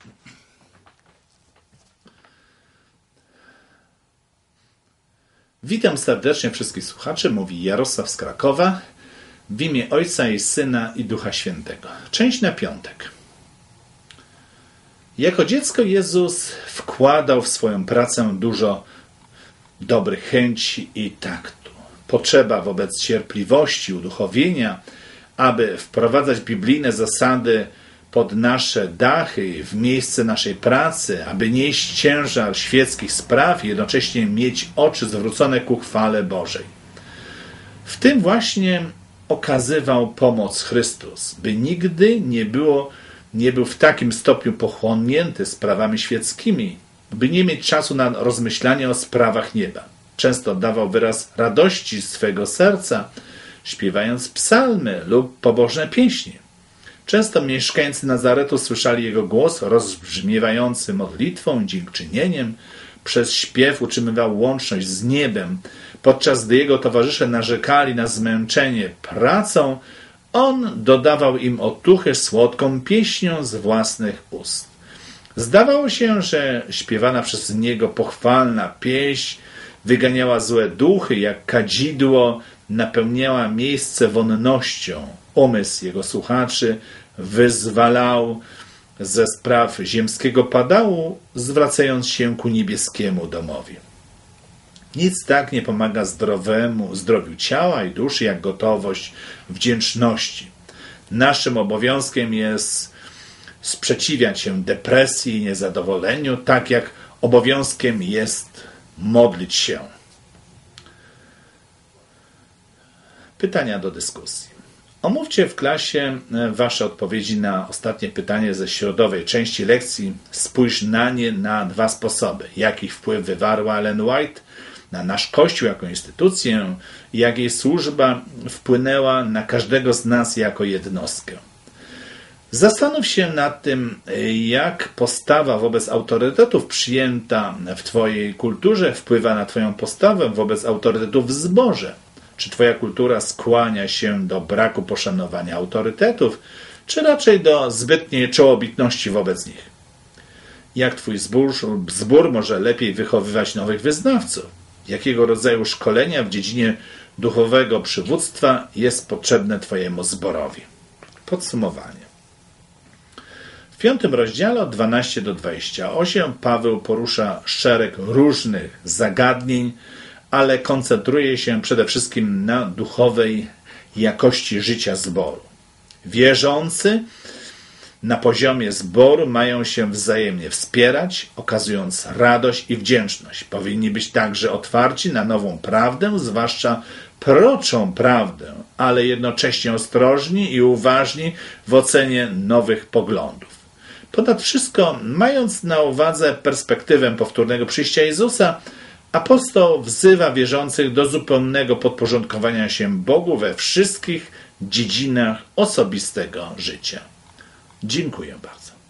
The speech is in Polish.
Witam serdecznie wszystkich słuchaczy, mówi Jarosław z Krakowa, w imię Ojca i Syna i Ducha Świętego. Część na piątek. Jako dziecko Jezus wkładał w swoją pracę dużo dobrych chęci i taktu. Potrzeba wobec cierpliwości, uduchowienia, aby wprowadzać biblijne zasady pod nasze dachy, w miejsce naszej pracy, aby nieść ciężar świeckich spraw i jednocześnie mieć oczy zwrócone ku chwale Bożej. W tym właśnie okazywał pomoc Chrystus, by nigdy nie był w takim stopniu pochłonięty sprawami świeckimi, by nie mieć czasu na rozmyślanie o sprawach nieba. Często dawał wyraz radości swego serca, śpiewając psalmy lub pobożne pieśni. Często mieszkańcy Nazaretu słyszali jego głos rozbrzmiewający modlitwą i dziękczynieniem. Przez śpiew utrzymywał łączność z niebem. Podczas gdy jego towarzysze narzekali na zmęczenie pracą, on dodawał im otuchy słodką pieśnią z własnych ust. Zdawało się, że śpiewana przez niego pochwalna pieśń wyganiała złe duchy, jak kadzidło napełniała miejsce wonnością. Umysł jego słuchaczy wyzwalał ze spraw ziemskiego padału, zwracając się ku niebieskiemu domowi. Nic tak nie pomaga zdrowiu ciała i duszy, jak gotowość wdzięczności. Naszym obowiązkiem jest sprzeciwiać się depresji i niezadowoleniu, tak jak obowiązkiem jest modlić się. Pytania do dyskusji. Omówcie w klasie wasze odpowiedzi na ostatnie pytanie ze środowej części lekcji. Spójrz na nie na dwa sposoby. Jaki wpływ wywarła Ellen White na nasz Kościół jako instytucję i jak jej służba wpłynęła na każdego z nas jako jednostkę. Zastanów się nad tym, jak postawa wobec autorytetów przyjęta w twojej kulturze wpływa na twoją postawę wobec autorytetów w zborze. Czy twoja kultura skłania się do braku poszanowania autorytetów, czy raczej do zbytniej czołobitności wobec nich? Jak twój zbór może lepiej wychowywać nowych wyznawców? Jakiego rodzaju szkolenia w dziedzinie duchowego przywództwa jest potrzebne twojemu zborowi? Podsumowanie. W 5 rozdziale od 12 do 28 Paweł porusza szereg różnych zagadnień, ale koncentruje się przede wszystkim na duchowej jakości życia zboru. Wierzący na poziomie zboru mają się wzajemnie wspierać, okazując radość i wdzięczność. Powinni być także otwarci na nową prawdę, zwłaszcza proroczą prawdę, ale jednocześnie ostrożni i uważni w ocenie nowych poglądów. Ponad wszystko, mając na uwadze perspektywę powtórnego przyjścia Jezusa, apostoł wzywa wierzących do zupełnego podporządkowania się Bogu we wszystkich dziedzinach osobistego życia. Dziękuję bardzo.